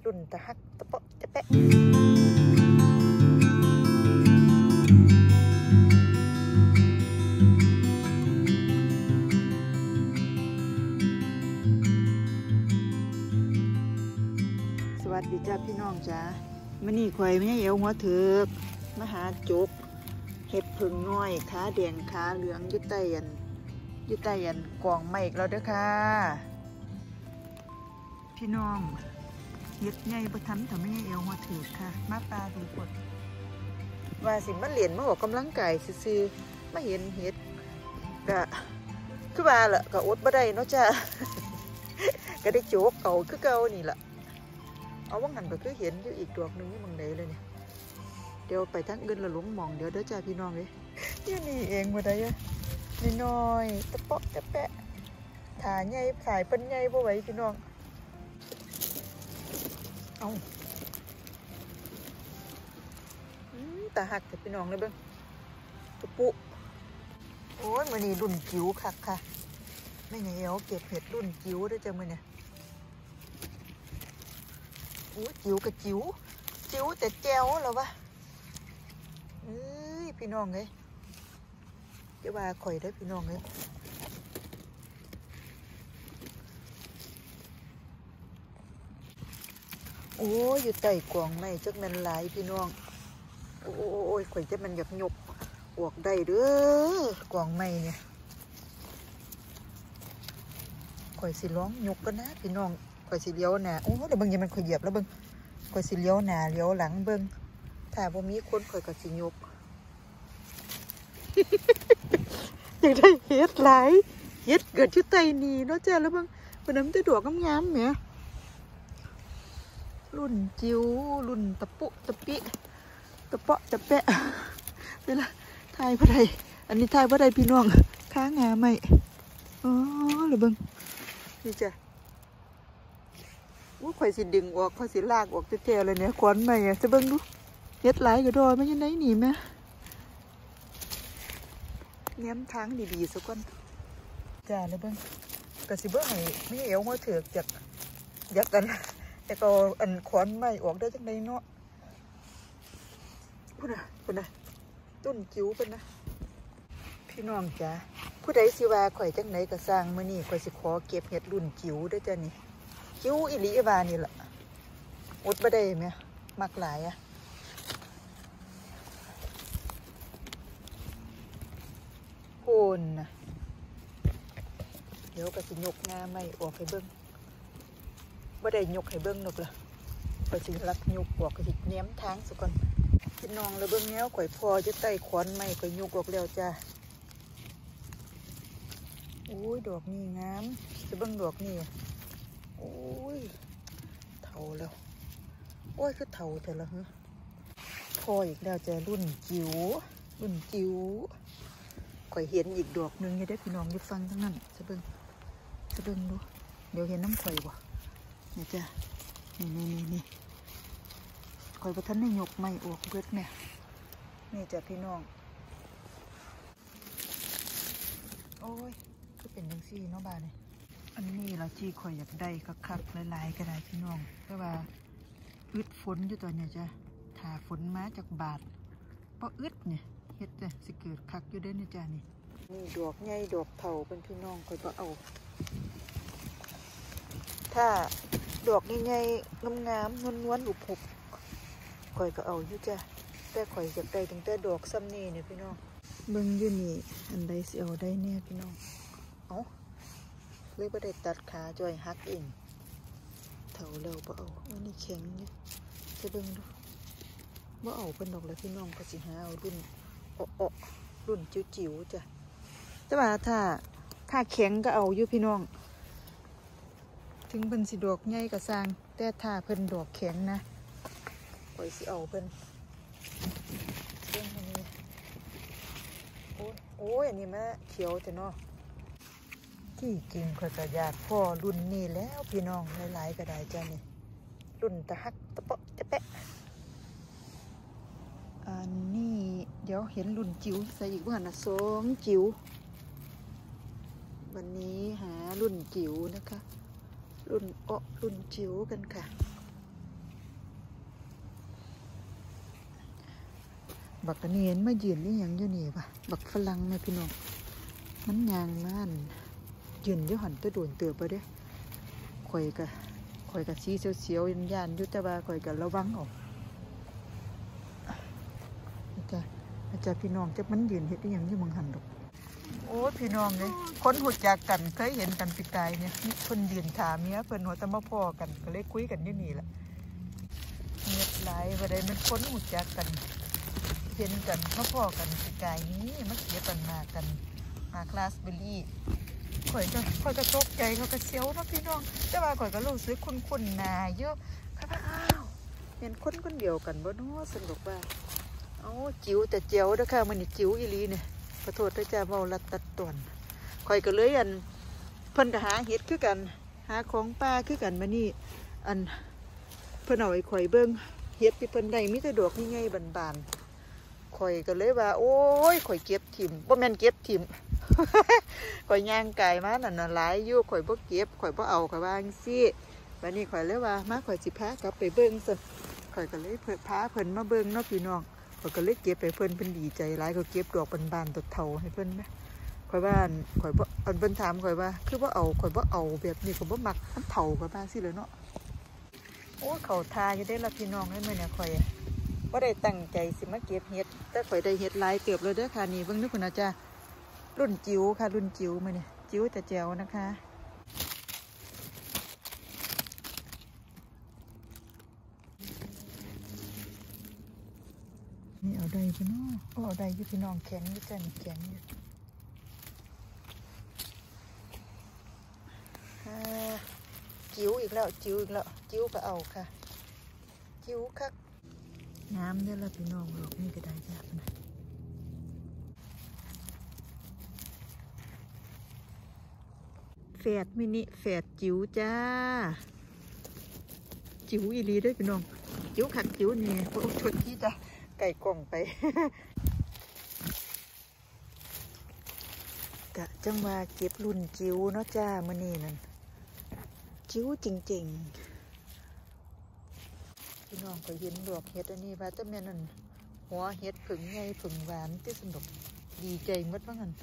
รุ่นตะฮักตะเปาะตะแปะสวัสดีจ้าพี่น้องจ้ามื่อนี้ข่อยไม่เอวหัวเถือกมาหาจุกเห็ดผึ่งน้อยขาแดงขาเหลืองยึดไตยันกล่องไม้อีกแล้วเด้อค่ะพี่น้องเห็ดใหญ่ประทันแต่ไม่เอวหัวเถือกค่ะมาปลาดูกดว่าสิมาเรียนมาออกกำลังกายซื่อๆมาเห็นเห็ดกะคือว่าล่ะกะอดบ่ได้เนาะจ้า ก็ได้โจกเอาคือเก่านี่ล่ะเอาว่างันก็คือเห็นอยู่อีกดอกนึงนี่มึงไหนเลยเนี่ยเดี๋ยวไปทั้งอื่นละหลงมองเดี๋ยวเด้อจ้าพี่น้องเลยนี่เองมาได้ยังนี่น้อยตะเปาะตะแปะถ่าใหญ่สายเป็นใหญ่บ่ไหวพี่น้องเอาตาหักแต่พี่น้องเลยเบิ้งตะปุโอ้ยมันนี่รุ่นจิ๋วคักค่ะไม่ไงเอาเก็บเห็ดรุ่นจิ๋วได้จ้ามือเนี่ยโอ้จิ๋วกับจิ๋วแต่แจ๋วเหรอวะพี่น้องเลยจะว่าข่อยได้พี่น้องเลยโอ้ยอยู่ใต้กล่องไม่จักมันหลายพี่น้องโอ้ยข่อยจะมันอยากหยกอวกได้เด้อกล่องไม่เนี่ยข่อยสิร้องหยกกันนะพี่น้องข่อยสิเลี้ยวหน้าโอ้เดี๋ยวเบิ่งยังมันข่อยเหยียบแล้วเบิ่งข่อยสิเลี้ยวหน้าเลี้ยวหลังเบิ่งถ้าบ่มีคนข่อยก็สิหยก อยากได้เห็ดหลายเห็ดเกิดชื่อไตนีเนาะจ้าแล้วเบิ่งเป็นน้ำตาดอกงามๆเนี่ยรุ่นจิ๋วรุ่นตะปุตะปิตะเปาะตะแปะเวลาทายพระใดอันนี้ทายพระใดพี่น้องค้างาไม่อ๋อหรือเบิ่งนี่จ้ะว่าข่อยสิดึงออกข่อยสิลากออกเท่ๆเลยเนี่ยขวัญใหม่อะจะเบิ่งดูเฮ็ดหลายกระดอยไม่ยังไงหนีไหมเงี้ยทางดีๆสักคนจ้าแล้วเบิ่งกระสิเบิ่งให้ไม่เอวหัวเถือกจากยักกันแต่ก็อันขวัญใหม่ออกได้จังไดเนาะพูดนะต้นจิ๋วเป็นนะพี่น้องจ้าผู้ใดสิว่าข่อยจังไหนก็สร้างมื้อนี้ข่อยสิขอเก็บเห็ดรุ่นจิ๋วด้วยจ้ะนี่จิ๋วอิลิวานี่แหละอดบ่ได้ไหมมักหลายอะโคนนะเดี๋ยวก็สิยกงาไม่ออกให้เบิ้งบ่ได้ยกให้เบิ้งนกล่ะก็สิรักยกออกก็สิแหนมทางซะก่อนพี่น้องแล้วเบิ้งแนวข่อยพอจะไต่ขอนไม่ข่อยยกออกแล้วจ้าโอ้ยดอกนี่งามจะเบิ้งดอกนี่โอ้ยเท่าแล้วโอ้ยคือเท่าแต่ละฮะพออีกแล้วจะรุ่นจิ๋วข่อยเห็นอีกดอกนึงยังได้พี่น้องอยู่ฟังทั้งนั้นจะเบิ้งดูเดี๋ยวเห็นน้ำข่อยบ่นี่จ้ะนี่ข่อยประทันได้ยกไม้ออกเบิดเนี่ยนี่จ้ะพี่น้องโอ้ยก็เป็นจังซี่เนาะบ้านนี่อันนี้เราที่ข่อยอยากได้คักๆหลายๆก็ได้พี่น้องแต่ว่าอึดฝนอยู่ตัวเนี่ยจ้ะถ้าฝนมาจากบาทเพราะอึดเนี่ยเฮ็ดจ้ะสิเกิดคักอยู่เด้เนี่ยจ้ะนี่ดอกใหญ่ดอกเถาเป็นพี่น้องข่อยบ่เอาถ้าดอกใหญ่ๆงามๆนวลๆหุบๆข่อยก็เอาอยู่จ้ะแต่ข่อยอยากได้ตั้งแต่ดอกซ้ำนี่เนี่ยพี่น้องเบิ่งอยู่นี่อันใดสิเอาได้เนี่ยพี่น้องเอาเลยบ่ได้ตัดขาจอยหักเองเถาแล้วบ่เอาอันนี้แข็งเนี่ยจะเบิ่งดูบ่เอาเป็นดอกเลยพี่น้องก็สิหาเอารุ่นรุ่นจิ๋วๆจ้ะแต่ว่าถ้าแข็งก็เอาอยู่พี่น้องถึงเพิ่นสิดอกใหญ่ก็สร้างแต่ถ้าเพิ่นดอกแข็งนะข่อยสิเอาเพิ่นเรื่องนี้โอ้ยอันนี้มะเขียวแต่เนาะที่จริงข่อยก็อยากพ่อรุ่นนี้แล้วพี่น้องหลายๆก็ได้จ้ะนี่รุ่นตะฮักตะเปาะตะแปะอันนี้เดี๋ยวเห็นรุ่นจิ๋วใส่อีกว่านะ2จิ๋ววันนี้หารุ่นจิ๋วนะคะรุ่นจิ๋วกันค่ะบักกะเนียนมายืนนี่ยังอยู่นี่ปะบักฝรั่งแม่พี่น้องมันยางมันยืนอยู่หันตัวโดนเตือบไปเด้ข่อยกะชี้เสียวๆยันยุตบาข่อยกะระวังออกอาจารย์พี่น้องจะมันยืนเห็ดได้ยังอยู่มังหันดอกโอ้พี่น้องเลยคนหุ่นจากกันเคยเห็นกันปีกายเนี่ยเพิ่นยืนถามเมียเพิ่นหัวตะมาพ่อกันก็เลยคุยกันอยู่นี่แหละเงียบหลายว่าได้มันคนหุ่นจากกันเห็นกันมาพ่อกันปีกายนี้มาเสียปันมากันมาคลาสเบอรี่ข่อยก็ตกใจเขาก็เสียวนะพี่น้องแต่ว่าข่อยก็รู้สึกคุ้นๆนาเยอะค่ะอ้าวเห็นคนเดียวกันบ่เนาะสนุกว่าเอาจิ๋วแต่เจียวนะคะมันนี่จิ๋วอีลีเนี่ยขอโทษด้วยจ้าเมาลัดตัดตอนข่อยก็เลยเพิ่นก็หาเห็ดคือกันหาของป่าคือกันมานี่เพิ่นเอาไอ้ข่อยเบิ่งเห็ดที่เพิ่นได้มีแต่ดอกง่ายๆบานๆข่อยก็เลยว่าโอ้ยข่อยเก็บถิ่มบ่แม่นเก็บถิ่ม ข่อยย่างไก่มานั่นน่ะหลายอยู่ข่อยบ่เก็บข่อยบ่เอาข่อยว่าจังซี่บัดนี้ข่อยเลยว่ามาข่อยสิพากลับไปเบิ่งซั่นข่อยก็เลยพาเพิ่นมาเบิ่งเนาะพี่น้องข่อยก็เลยเก็บไปเพิ่นดีใจหลายก็เก็บดอกบานๆตัวเท่าให้เพิ่นนะข่อยว่าข่อยบ่เพิ่นถามข่อยว่าคือบ่เอาข่อยบ่เอาแบบนี้ข่อยบ่มักมันเท่าข่อยว่าซี่เลยเนาะโอ้เข้าทาอยู่ได้ล่ะพี่น้องเอ้ยมื้อนี้ข่อยบ่ได้ตั้งใจสิมาเก็บเห็ดแต่ข่อยได้เห็ดหลายเติบเลยเด้อค่ะนี่เบิ่งนึกพุ่นน่ะจ้ารุ่นจิ๋วค่ะรุ่นจิ๋วมื้อนี้จิ๋วแต่แจ๋วนะคะนี่เอาได้พี่น้องเอาได้อยู่พี่น้องแข็งอยู่จ้ะนี่แข็งอยู่จิ๋วอีกแล้วจิ๋วก็เอาค่ะจิ๋วคักน้ำเนี่ยละพี่น้องหลอกนี่ก็ได้จ้ะนะแฝดมินิแฝดจิ๋วจ้าจิ๋วอีลีด้วยพี่น้องจิ๋วคักจิ๋วนี่โอ้ชนที่จ้ะไก่กล่องไป กะจังว่าเก็บรุ่นจิ๋วเนาะจ้ามื้อนี้นั่นจิ๋วจริงๆพี่น้องก็เห็นดอกเห็ดอันนี้ว่าแต่แม่นั่นหัวเห็ดผึ่งใหญ่ผึ่งหวานที่สนุกดีใจหมดว่างั้น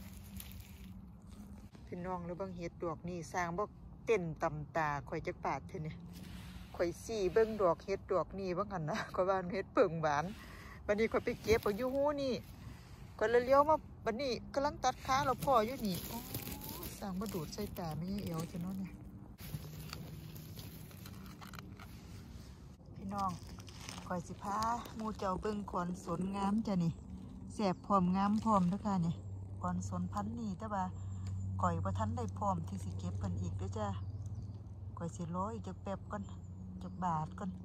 พี่น้องหรือบางเห็ดดอกนี่สร้างบ่เต้นตำตาข่อยจักบาทเท่านี้ข่อยสี่เบิ่งดอกเห็ดดอกนี่ว่างั้นนะข่อยว่าเห็ดผึ่งหวานวันนี้ข่อยไปเก็บเอาอยู่หูนี่ก็เลยเลี้ยวมาวันนี้กำลังตัดขาเราพ่ออยู่นี่โอ้สร้างมาดูดใส่ตาไม่ใช่เอวจะเนาะเนี่ยพี่น้องก่อยสิพามูเจ้าเบิ่งขอนสนงามจ้ะนี่แสบพร้อมงามพร้อมด้วยค่ะนี่ขอนสนพันนี่แต่ว่าก่อยประทันได้พร้อมที่สิเก็บกันอีกด้วยจ้ะก่อยสิรออีกจักแป๊บก่อนจักบาทก่อน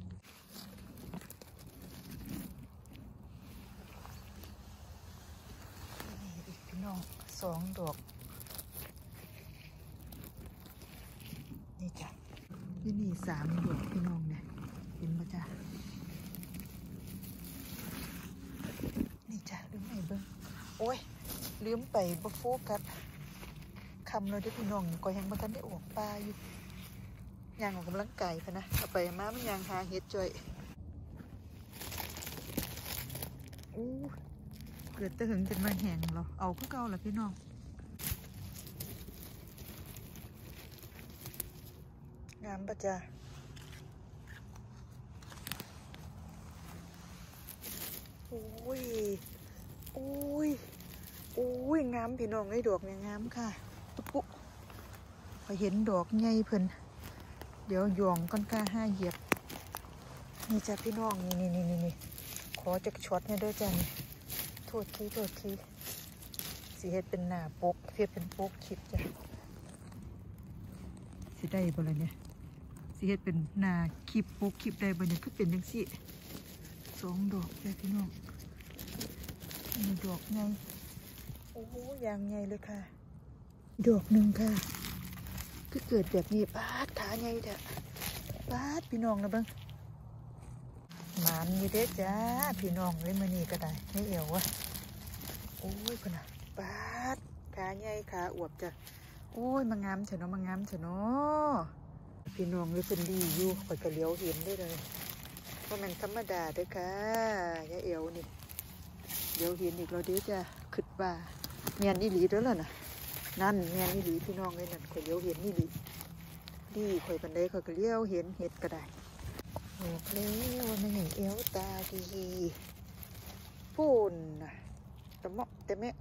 พี่น้อง2 ดอกนี่จ้ะนี่3 ดอกพี่น้องเนี่ยเห็นป่ะจ้ะนี่จ้ะลืมไปเบิ้งโอ้ยลืมไปบ่โฟกัสคำเลยที่พี่น้องก็ยังบ่ทันได้ออกปลาอยู่ย่างออกกำลังกายค่ะนะเอาไปมามันย่างหาเห็ดจ่อยอู้เกิดตะหึงจนมาแห้งเหรอเอาคือเก่าล่ะพี่น้องงามป่ะจ้ะโอ้ยงามพี่น้องไอ้ดอกเนี่ยงามค่ะปุ๊บพอเห็นดอกใหญ่เพิ่นเดี๋ยวหย่องก้อนกล้า5 เหยียบนี่จ้ะพี่น้องนี่ขอจักช็อตเนี่ยด้วยจ้ะนี่โทษทีสีเฮ็ดเป็นหน้าปกเฮ็ดเป็นปกคลิปจ้ะสิได้บ่ล่ะเนี่ยสีเฮ็ดเป็นหน้าคลิปปกคลิปได้บ่เนี่ยคือเป็นจังซี่2 ดอกจ้ะพี่น้องมีดอกใหญ่โอ้ยางใหญ่เลยค่ะดอกหนึ่งค่ะคือเกิดแบบนี้ปาดขาใหญ่เถอะปาดพี่น้องนะเบิ้งหมันอยู่เด้จ้าพี่น้องเลยมื้อนี้ก็ได้ไม่เอววะโอ้ยคนน่ะปาดขาใหญ่ขาอวบจ้ะโอ้ยมางามเถอะเนาะพี่น้องเลยเป็นดีอยู่ข่อยก็เลี้ยวเห็นได้เลยเพราะมันธรรมดาเด้อค่ะยาเอวนี่เดี๋ยวเห็นอีกเราเดี๋ยวจะขึ้นว่าเมียนอีหลีแล้วล่ะนะนั่นเมียนอีหลีพี่น้องเลยนั่นข่อยเลี้ยวเห็นอีหลีดีข่อยปันไดข่อยก็เลี้ยวเห็นเห็ดก็ได้โอ้เพลี้ยวไม่เห็นเอวตาดีพูนนะตะเมาะแต่แม่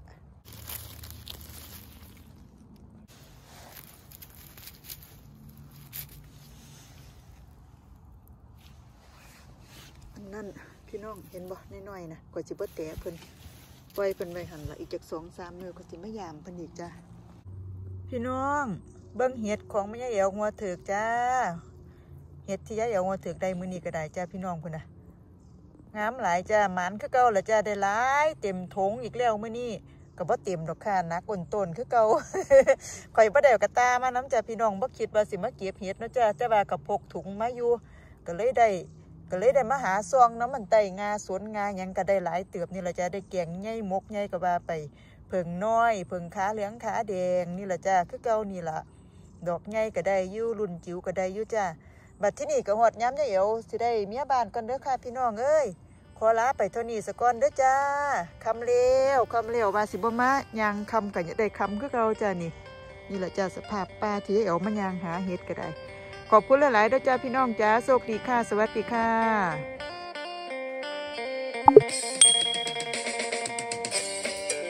นั่นพี่น้องเห็นบ่น้อยๆนะกว่าจิบ่แตะเพิ่นปล่อยเพิ่นไว้หันละอีกจาก2-3 มื้อก็สิมายามเพิ่นอีกจ้าพี่น้องเบิ่งเห็ดของแม่ยายเอ๋วหัวเถือกจ้าเห็ดที่ยายเอ๋วหัวเถือกได้มื้อนี้ก็ได้จ้าพี่น้องพุ่นน่ะงามหลายจ้าหมันคือเก่าละจ้าได้หลายเต็มถุงอีกแล้วมื้อนี้ก็บ่เต็มดอกค่ะนักอ้นต้นคือเก่า ข่อยบ่ได้เอากระตามาน้ำจ้าพี่น้องบ่คิดว่าสิมาเก็บเห็ดเนาะจ้าแต่ว่าก็พกถุงมาอยู่ก็เลยได้มาหาซองน้ำมันไตงาสวนงาหยังก็ได้หลายเติบนี่แหละจ้าได้แกงใหญ่มกใหญ่ก็ว่าไปเพิ่งน้อยเพิ่งขาเหลืองขาแดงนี่แหละจ้าคือเก่านี่ล่ะดอกใหญ่ก็ได้อยู่รุ่นจิ๋วก็ได้อยู่จ้าบัดที่นี่ก็ฮอดย้ำยายเอ๋วสิได้เมียบ้านกันเด้อค่ะพี่น้องเอ้ยขอลาไปเท่านี้ซะก่อนเด้อจ้าคำเร็วว่าสิบ่มายังคำก็จะได้คำคือเก่าจ้านี่แหละจ้าสภาพป่าที่ยายเอ๋วมายางหาเห็ดก็ได้ขอบคุณหลายๆด้วยจ้าพี่น้องจ้าโชคดีค่ะสวัสดีค่ะ